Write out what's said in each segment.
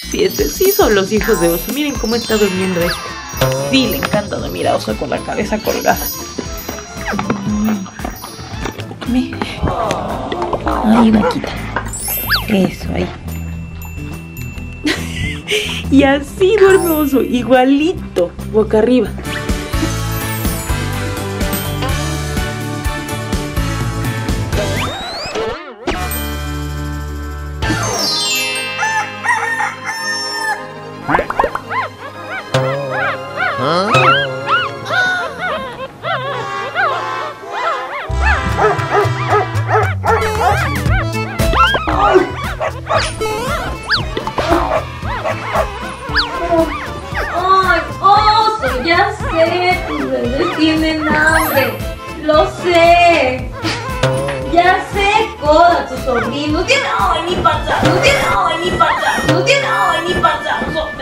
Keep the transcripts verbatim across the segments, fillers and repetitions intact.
Sí, este, sí son los hijos de Oso. Miren cómo está durmiendo este. Sí, le encanta dormir a Oso con la cabeza colgada. Ve. Ahí, vaquita. Eso, ahí. Y así duerme Oso, igualito, boca arriba. ¡Ay, Oso! Ya sé, tus bebés tienen hambre. Lo sé. Ya sé, Coda, tu sobrino. No tiene hambre ni panza. No tiene hambre ni panza. No tiene hambre ni panza.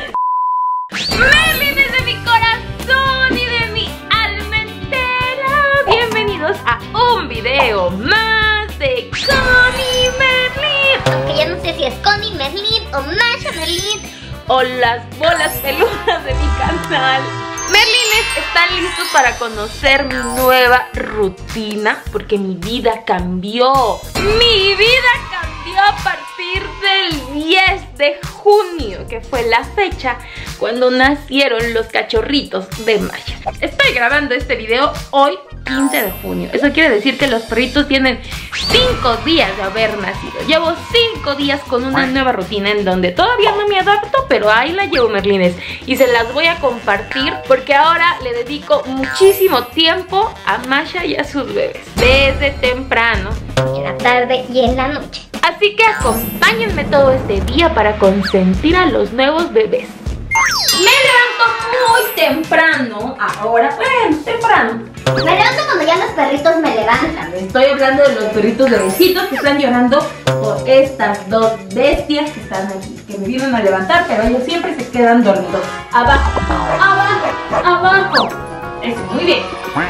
Merlines de mi corazón y de mi alma entera. Bienvenidos a un video más de Connie Merlin. Aunque ya no sé si es Connie Merlin o Masha Merlin o las bolas peludas de mi canal. Merlines, ¿están listos para conocer mi nueva rutina? Porque mi vida cambió. Mi vida cambió a partir del diez de junio, que fue la fecha cuando nacieron los cachorritos de Masha. Estoy grabando este video hoy, quince de junio. Eso quiere decir que los perritos tienen cinco días de haber nacido. Llevo cinco días con una nueva rutina en donde todavía no me adapto, pero ahí la llevo, Merlines. Y se las voy a compartir porque ahora le dedico muchísimo tiempo a Masha y a sus bebés. Desde temprano, en la tarde y en la noche. Así que acompáñenme todo este día para consentir a los nuevos bebés. Me levanto muy temprano, ahora, bueno, temprano. Me levanto cuando ya los perritos me levantan. Estoy hablando de los perritos bebecitos que están llorando por estas dos bestias que están aquí, que me vienen a levantar, pero ellos siempre se quedan dormidos. Abajo, abajo, abajo. Eso, muy bien.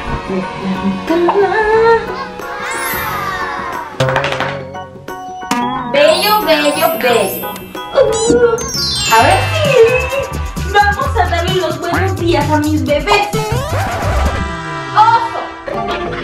Bello, bello, bello. Uh, ahora sí, vamos a darle los buenos días a mis bebés. ¡Oso!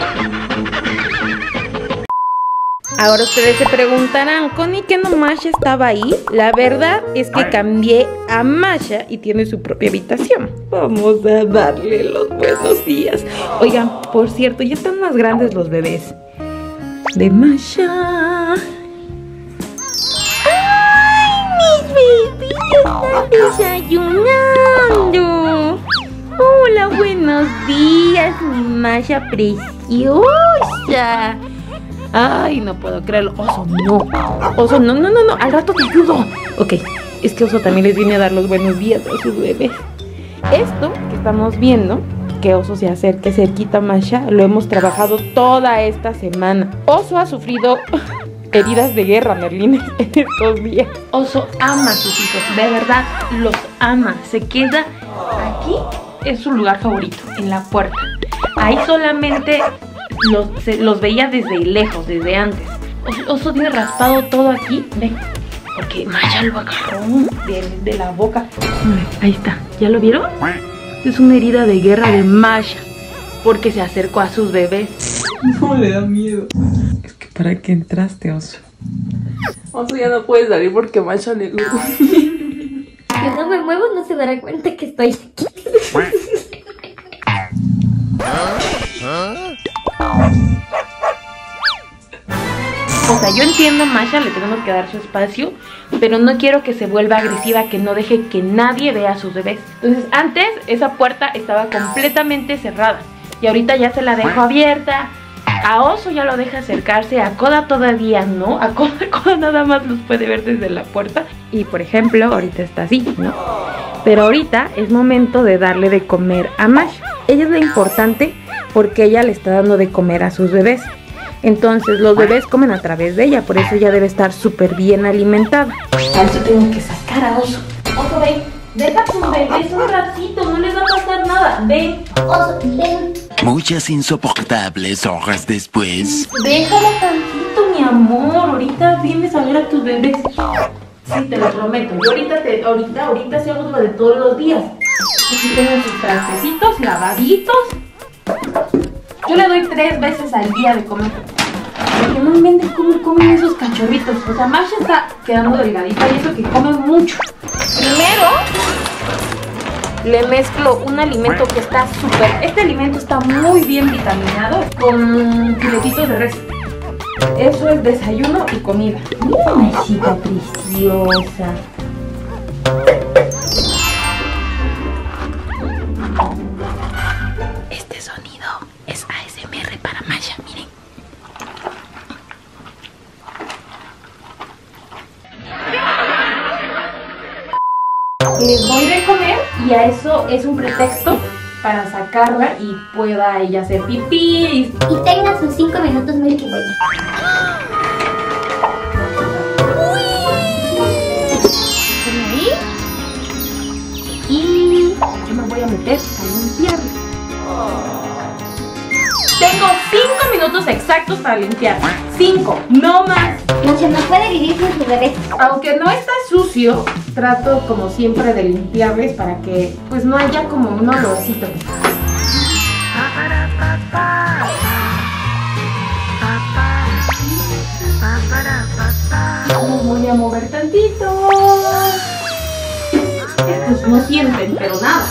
Ahora ustedes se preguntarán, ¿Connie que no Masha estaba ahí? La verdad es que cambié a Masha y tiene su propia habitación. Vamos a darle los buenos días. Oigan, por cierto, ya están más grandes los bebés de Masha. Están desayunando. Hola, buenos días, mi Masha preciosa. Ay, no puedo creerlo. Oso, no. Oso, no, no, no, no. Al rato te ayudo. Ok, es que Oso también les viene a dar los buenos días a sus bebés. Esto que estamos viendo, que Oso se acerque cerquita a Masha, lo hemos trabajado toda esta semana. Oso ha sufrido heridas de guerra, Merlines, en estos días. Oso ama a sus hijos, de verdad, los ama. Se queda aquí, es su lugar favorito, en la puerta. Ahí solamente los, se, los veía desde lejos, desde antes. Oso, Oso tiene raspado todo aquí, ven, porque Masha lo agarró de, de la boca. Ahí está, ¿ya lo vieron? Es una herida de guerra de Masha, porque se acercó a sus bebés. No le da miedo. ¿Para qué entraste, Oso? Oso ya no puede salir porque Masha le gusta. Si no me muevo no se dará cuenta que estoy aquí. O sea, yo entiendo, Masha, le tenemos que dar su espacio, pero no quiero que se vuelva agresiva, que no deje que nadie vea a sus bebés. Entonces, antes esa puerta estaba completamente cerrada y ahorita ya se la dejo abierta. A Oso ya lo deja acercarse, a Coda todavía no. A Coda, Coda nada más los puede ver desde la puerta. Y por ejemplo, ahorita está así, ¿no? Pero ahorita es momento de darle de comer a Masha. Ella es la importante porque ella le está dando de comer a sus bebés. Entonces los bebés comen a través de ella, por eso ella debe estar súper bien alimentada. A eso tengo que sacar a Oso. Oso, ven, deja a tus bebés un ratito, no les va a pasar nada. Ven, Oso, ven. Muchas insoportables horas después. Déjalo tantito, mi amor. Ahorita vienes a ver a tus bebés. Sí, te lo prometo. Yo ahorita, te, ahorita, ahorita sí hago lo de todos los días. Aquí tienen sus trastecitos lavaditos. Yo le doy tres veces al día de comer. Porque no inventen cómo comen esos cachorritos. O sea, Masha está quedando delgadita y eso que come mucho. Primero le mezclo un alimento que está súper... Este alimento está muy bien vitaminado con filetitos de res. Eso es desayuno y comida. Mira, Mashita preciosa. Este sonido es A S M R para Masha, miren. Les doy de comer y a eso es un pretexto para sacarla y pueda ella hacer pipí. Y tenga sus cinco minutos Milky Way. Ahí. Y yo me voy a meter a limpiarla. Tengo cinco minutos exactos para limpiar. Cinco, no más. No se nos puede vivir sin sus bebés. Aunque no está sucio, trato como siempre de limpiarles para que pues no haya como un olorcito. Los voy a mover tantito. Estos no sienten, pero nada.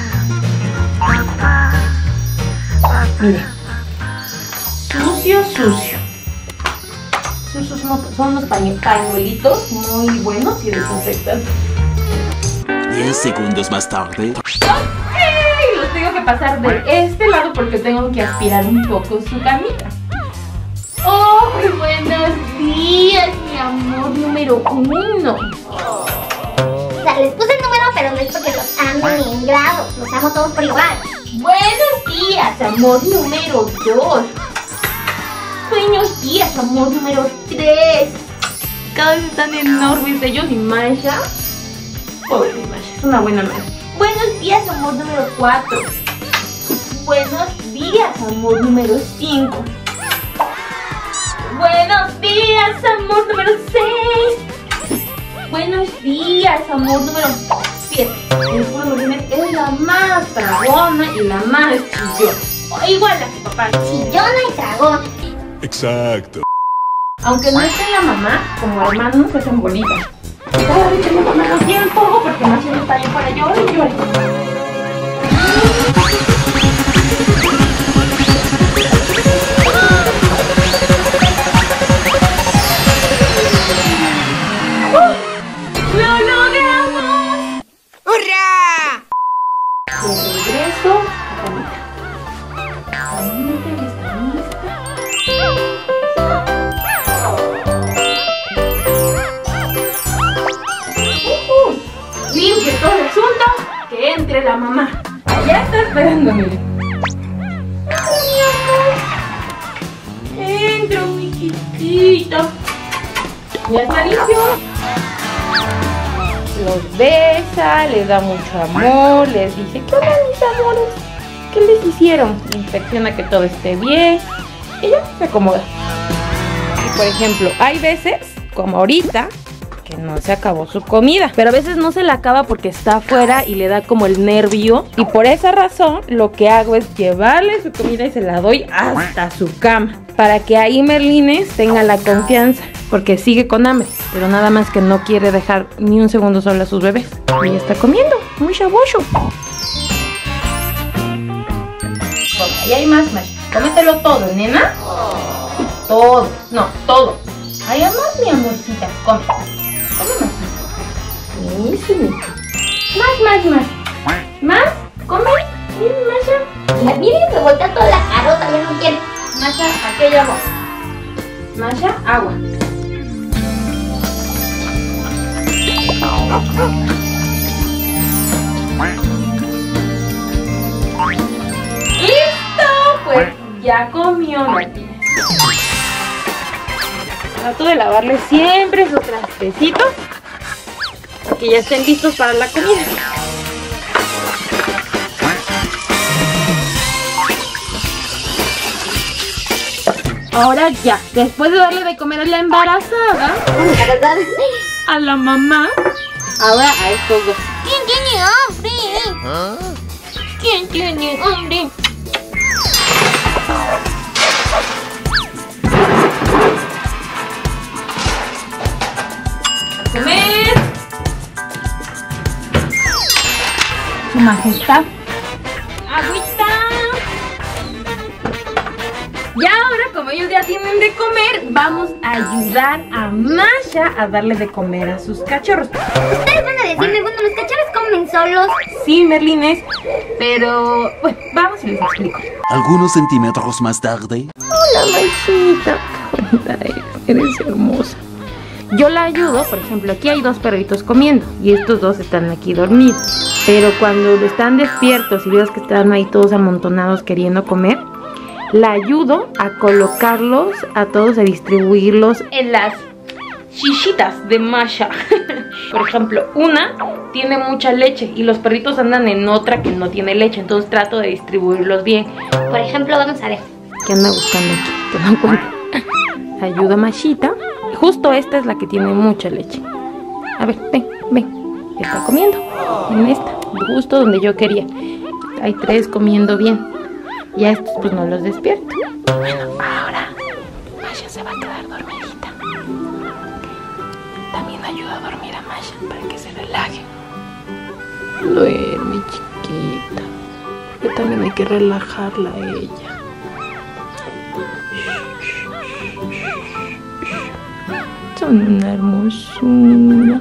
Miren. Sucio, sucio. Esos son, son unos pañuelitos muy buenos y desinfectantes. Diez segundos más tarde. ¡Ok! Los tengo que pasar de este lado porque tengo que aspirar un poco su camita. ¡Oh, buenos días, mi amor número uno! O sea, les puse el número, pero no es porque los ame ni en grados. Los amo todos por igual. Buenos días, amor número dos. Buenos días, amor número tres. Cada vez están enormes ellos y Masha. Pobre Masha, es una buena madre. Buenos días, amor número cuatro. Buenos días, amor número cinco. Buenos días, amor número seis. Buenos días, amor número siete. El puro Martínez es la más dragona y la más chillona. O igual a su papá. Chillona y dragón. Exacto. Aunque no esté la mamá, como hermanos se hacen bolitas. Y cada vez que mi mamá los quiere un poco porque más se está ahí para llorar y llorar. ¡Lo logramos! ¡Hurra! De regreso a camita. Camita ya está lista. Limpie todo el asunto, que entre la mamá. Allá está esperando, miren. Mi amor. Entro, mi chiquito. Ya está limpio. Los besa, les da mucho amor, les dice, ¿qué onda, mis amores? ¿Qué les hicieron? Inspecciona que todo esté bien. Y ya se acomoda. Y por ejemplo, hay veces, como ahorita, que no se acabó su comida, pero a veces no se la acaba porque está afuera y le da como el nervio, y por esa razón lo que hago es llevarle su comida y se la doy hasta su cama, para que ahí Merlines tenga la confianza, porque sigue con hambre, pero nada más que no quiere dejar ni un segundo solo a sus bebés. Y ya está comiendo, muy chabocho. Ahí hay más, más. Cómetelo todo, nena. Todo, no, todo. Hay más, mi amorcita, come. Come más. Eso. Más, más, más. Más, come. Miren, Masha. Mira, miren que voltea toda la carota, ya no quiere. Masha, aquí hay agua. Masha, agua. ¡Listo! Pues ya comió Martínez. Trato de lavarle siempre sus trastecitos para que ya estén listos para la comida. Ahora ya, después de darle de comer a la embarazada, La verdad, a la mamá, ahora a estos dos. ¿Quién tiene hambre? ¿Ah? ¿Quién tiene hambre? A comer. Su majestad. Agüita. Y ahora, como ellos ya tienen de comer, vamos a ayudar a Masha a darle de comer a sus cachorros. Ustedes van a decirme, bueno, los cachorros comen solos. Sí, Merlines, pero bueno, vamos y les explico. Algunos centímetros más tarde. Hola, Mashita. Hola, eres, eres hermosa. Yo la ayudo, por ejemplo, aquí hay dos perritos comiendo y estos dos están aquí dormidos. Pero cuando están despiertos y veo que están ahí todos amontonados queriendo comer, la ayudo a colocarlos a todos, a distribuirlos en las chichitas de Masha. Por ejemplo, una tiene mucha leche y los perritos andan en otra que no tiene leche, entonces trato de distribuirlos bien. Por ejemplo, vamos a ver. ¿Qué anda buscando aquí? Que no encuentro. Ayuda a Mashita. Justo esta es la que tiene mucha leche. A ver, ven, ven. Está comiendo en esta, justo donde yo quería. Hay tres comiendo bien. Y a estos pues no los despierto. Bueno, ahora Masha se va a quedar dormidita. También ayuda a dormir a Masha para que se relaje. Duerme, chiquita. Porque también hay que relajarla a ella. Son una hermosura.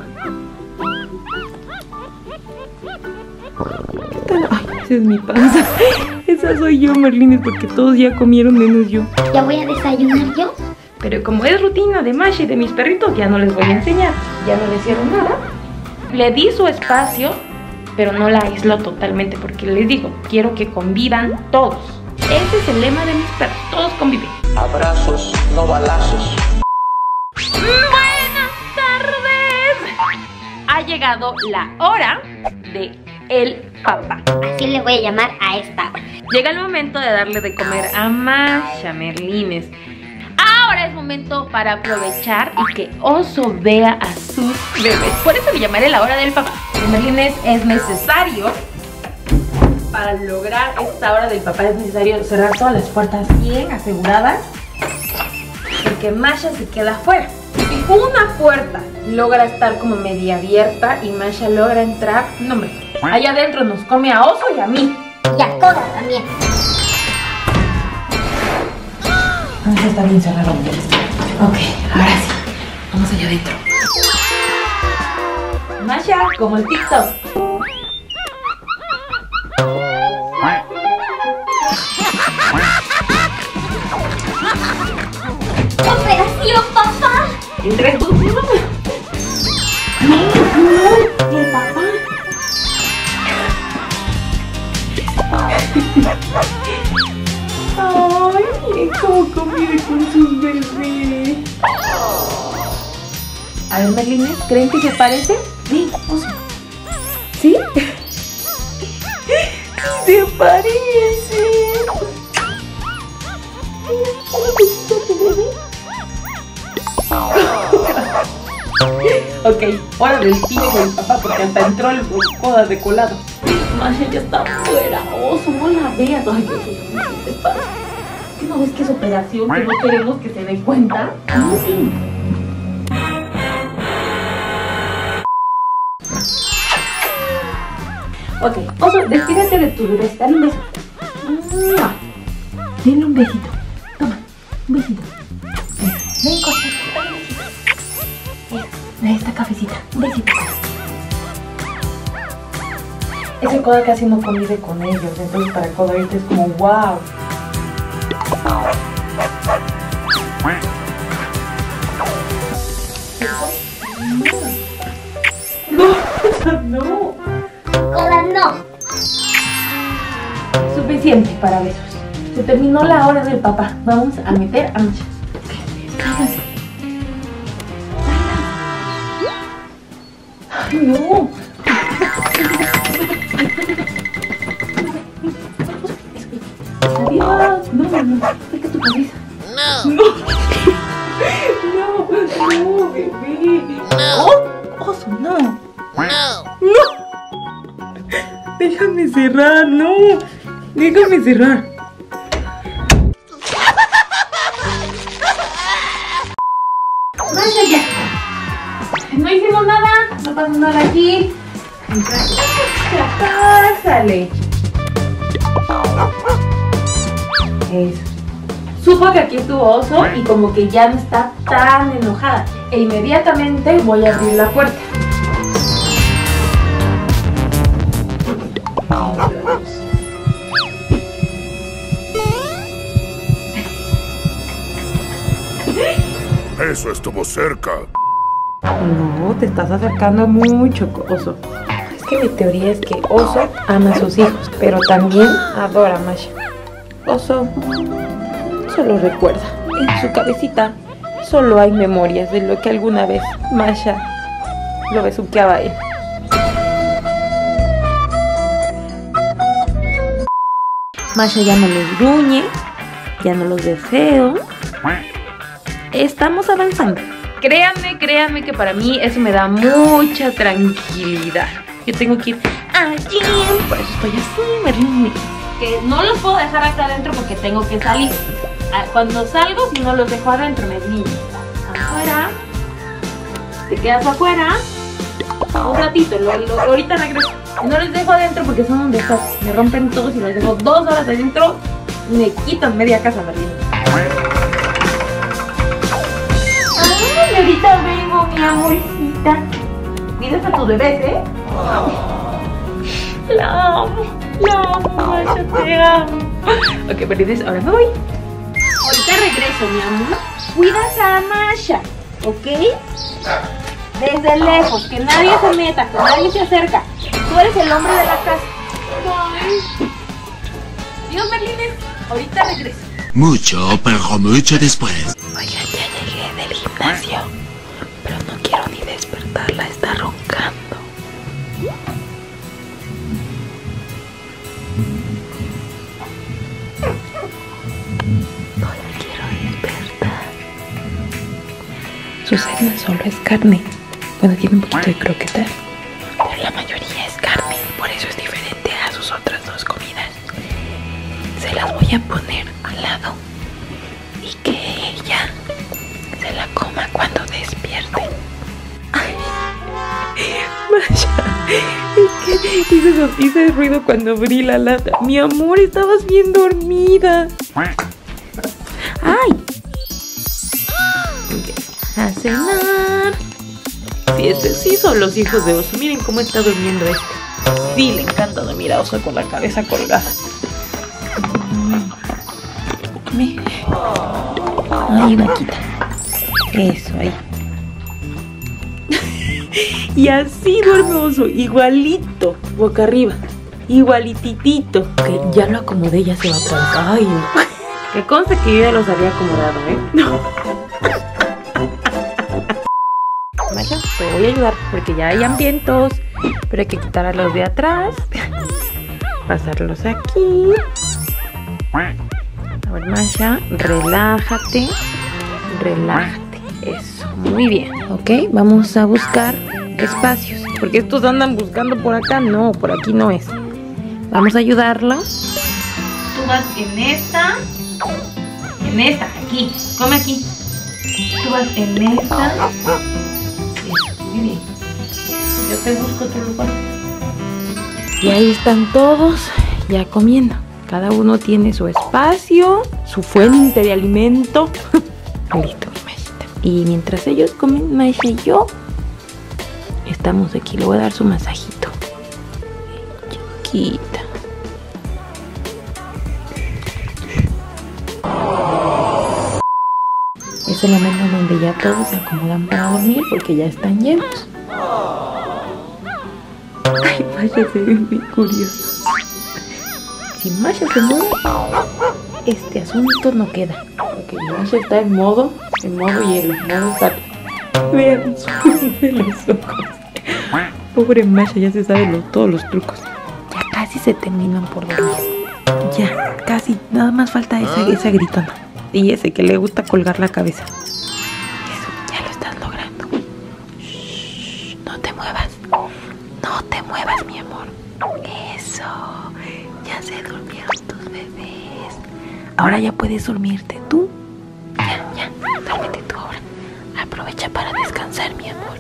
¿Qué tal? Ay, esa es mi panza. Esa soy yo, Merlines, porque todos ya comieron menos yo. ¿Ya voy a desayunar yo? Pero como es rutina de Masha y de mis perritos, ya no les voy a enseñar. Ya no les hicieron nada. Le di su espacio, pero no la aíslo totalmente porque les digo, quiero que convivan todos. Ese es el lema de mis perros, todos conviven. Abrazos, no balazos. Buenas tardes. Ha llegado la hora de el papá. Así le voy a llamar a esta hora. Llega el momento de darle de comer a Masha, Merlines. Ahora es momento para aprovechar y que Oso vea a sus bebés. Por eso le llamaré la hora del papá. Merlines, es necesario, para lograr esta hora del papá, es necesario cerrar todas las puertas bien aseguradas, porque Masha se queda afuera. Si una puerta logra estar como media abierta y Masha logra entrar, no hombre, allá adentro nos come a Oso y a mí. Y a Coda también. Vamos a estar bien cerrado. Ok, ahora sí. Vamos allá adentro. Masha, como el TikTok. ¡Operación, papá! Entre tus manos. No, no, el papá. Ay, miren cómo convive con sus bebés. A ver, Merlines, ¿creen que se parece? Sí, Oso. ¿Sí? Se parece. Ok, hora del tío del papá porque hasta entró el Coda de colado. Masha ya está afuera. Oso, no la veas. Ay, Dios mío, ¿qué te pasa? ¿Qué no ves que es operación? Que no queremos que se dé cuenta. Sí. Ok, Oso, despídete de tu bebé. Dale un beso. Denle un besito. Toma, un besito. Ven, Coda, dale un besito. Mira, esta cafecita. Un besito. Ese Coda casi no convive con ellos, entonces para Coda ahorita es como wow. No, no. Coda, no. Suficiente para besos. Se terminó la hora del papá. Vamos a meter a Masha. Cállense. Ay, no. Adiós. No, no, no. Saca tu cabeza. No. No. No, bebé. No. No. No. Déjame cerrar, no. Déjame cerrar. Masha, ya. No hicimos nada. No pasó nada aquí. Pásale. Eso. Supo que aquí estuvo Oso y como que ya no está tan enojada. E inmediatamente voy a abrir la puerta. Eso estuvo cerca. No, te estás acercando mucho, Oso. Es que mi teoría es que Oso ama a sus hijos, pero también adora a Masha. Oso solo recuerda, en su cabecita solo hay memorias de lo que alguna vez Masha lo besuqueaba a él. Masha ya no los gruñe, ya no los ve feo. Estamos avanzando. Créanme, créanme que para mí eso me da mucha tranquilidad. Yo tengo que ir allí, por eso estoy así, me río. Que no los puedo dejar acá adentro porque tengo que salir. Cuando salgo, si no los dejo adentro, me río. Afuera. Te quedas afuera un ratito, lo, lo, ahorita regreso. Y no les dejo adentro porque son un desastre. Me rompen todos y los dejo dos horas adentro. Me quitan media casa, me río. Ay, ahorita vengo, mi amorcita. Cuidas a tus bebés, ¿eh? La amo, la amo, Masha, te amo. Ok, pero ahora me voy. Ahorita regreso, mi amor. Cuidas a Masha, ¿ok? Desde lejos, que nadie se meta, que nadie se acerca. Tú eres el hombre de la casa. Bye. Dios, Merlines, ahorita regreso. Mucho, pero mucho después. Oigan, ya llegué del gimnasio, pero no quiero ni despertarla, está roncando. No la quiero despertar. Su cena solo es carne. Bueno, tiene un poquito de croquetas, pero la mayoría es carne, por eso es diferente a sus otras dos comidas. Se las voy a poner al lado y que ella se la coma cuando despierte. Ay, Masha, es que hice, hice ruido cuando abrí la lata. Mi amor, estabas bien dormida. Ay, a cenar. Sí, ese, sí son los hijos de Oso. Miren cómo está durmiendo este. Sí, le encanta dormir a Oso con la cabeza colgada. Me... Ay, vaquita. Eso, ahí. Y así duerme Oso, igualito, boca arriba. Igualititito. Que ya lo acomodé, ya se va otra vez. Ay, no. Que conste que yo ya los había acomodado, ¿eh? No. Masha, te voy a ayudar porque ya hay hambrientos, pero hay que quitar a los de atrás, pasarlos aquí. A ver, Masha, relájate, relájate, eso, muy bien. Ok, vamos a buscar espacios, porque estos andan buscando por acá, no, por aquí no es. Vamos a ayudarlos. Tú vas en esta, en esta, aquí, come aquí. Tú vas en esta. Muy bien. Yo te busco otro lugar. Y ahí están todos ya comiendo. Cada uno tiene su espacio, su fuente de alimento. Listo, mi Mashita. Y mientras ellos comen, Masha y yo estamos aquí. Le voy a dar su masajito. Chiquita. Es el momento donde ya todos se acomodan para dormir porque ya están llenos. Ay, Masha se ve muy curioso. Si Masha se mueve, este asunto no queda. Porque Masha está en modo, en modo hielo, en modo sal. Vean de los ojos. Pobre Masha, ya se sabe lo, todos los trucos. Ya casi se terminan por dormir. Ya, casi, nada más falta esa, esa gritona. Y ese que le gusta colgar la cabeza. Eso, ya lo estás logrando. Shh, no te muevas. Ahora ya puedes dormirte tú. Ya, ya, duérmete tú ahora. Aprovecha para descansar, mi amor.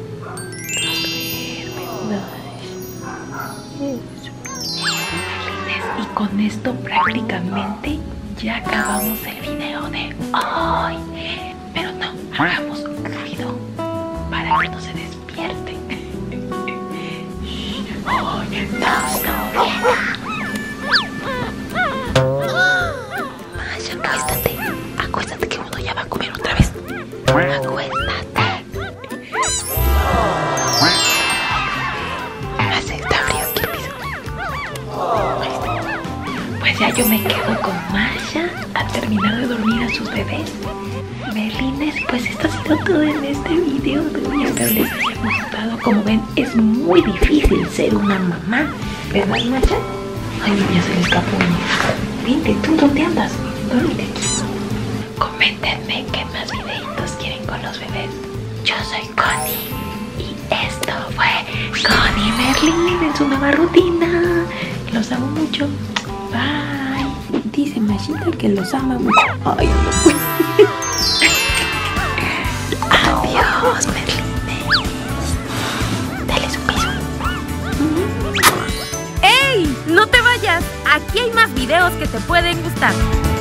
Y con esto prácticamente ya acabamos el video de hoy. Pero no, hagamos ruido para que no se despierte. Oye, no, no, Masha, acuéstate. Acuéstate que uno ya va a comer otra vez. Acuéstate. Hace está frío aquí el piso. Pues ya yo me quedo con Masha a terminar de dormir a sus bebés. Merlines, pues esto ha sido todo en este video. Espero les haya gustado. Como ven, es muy difícil ser una mamá, ¿verdad, Masha? Ay, ya se le escapó uno. Vente, ¿tú dónde andas? Duérmete aquí. Coméntenme qué más videitos quieren con los bebés. Yo soy Connie y esto fue Connie Merlin en su nueva rutina. Los amo mucho. Bye. Dice Mashita que los ama mucho. Ay, no. Adiós, Merlines. Dale su beso. ¡Ey! ¡No te vayas! Aquí hay más videos que te pueden gustar.